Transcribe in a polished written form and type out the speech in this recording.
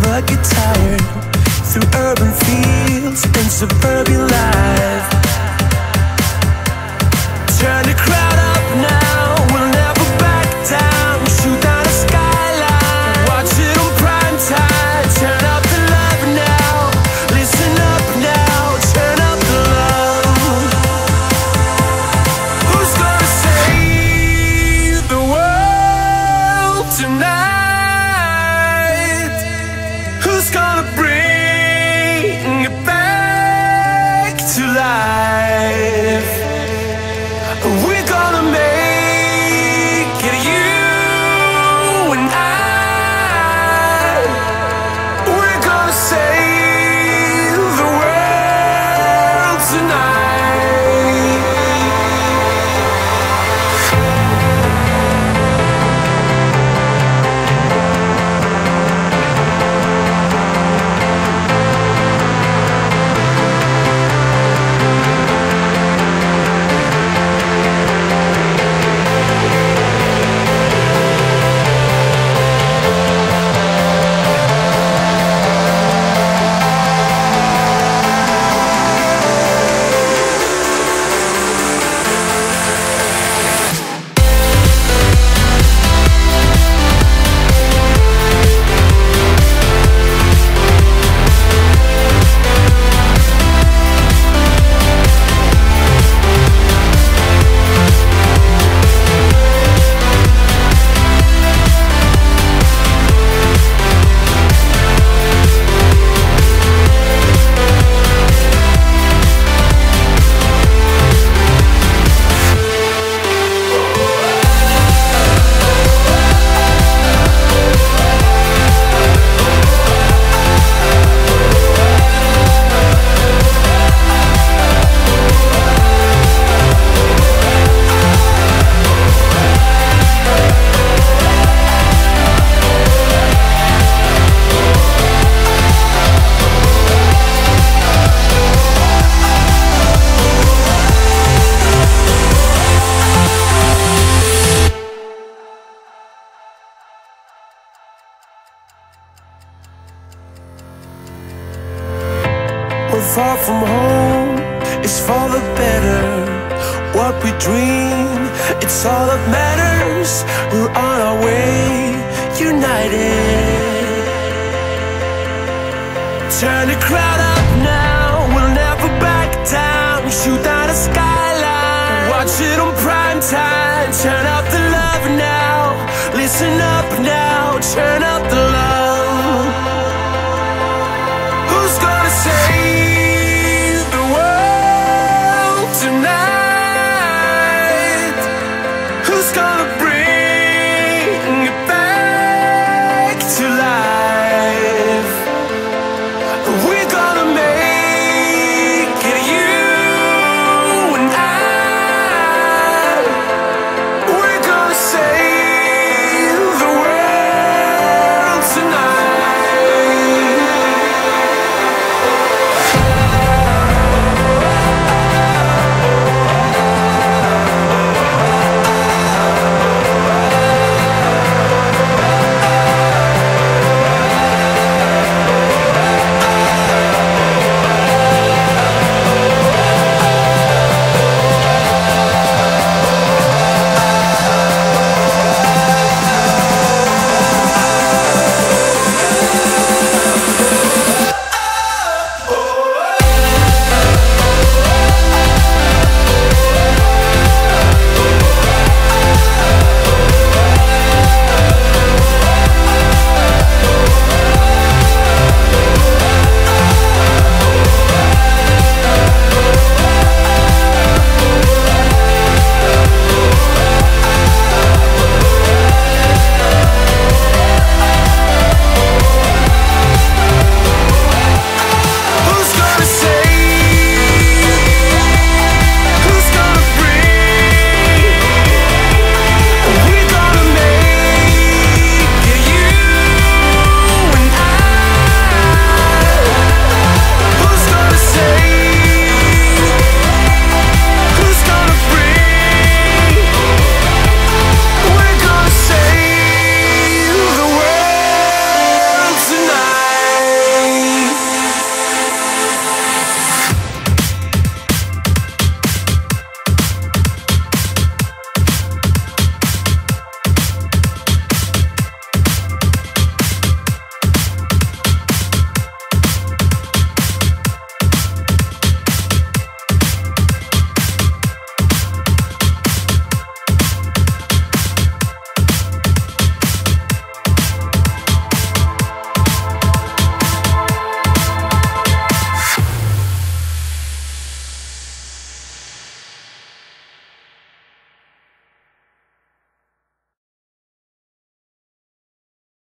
never get tired. Through urban fields and suburban life, turn the crowd up now, we'll never back down. Shoot down a skyline, watch it on prime time. Turn up the love now, listen up now, turn up the love. Who's gonna save the world tonight? Who's gonna bring it back to life? We're gonna make it, you and I. We're gonna save the world tonight. We're far from home, it's for the better. What we dream, it's all that matters. We're on our way, united. Turn the crowd up now, we'll never back down. Shoot down a skyline, watch it on prime time. Turn up the love now, listen up now, turn up the love.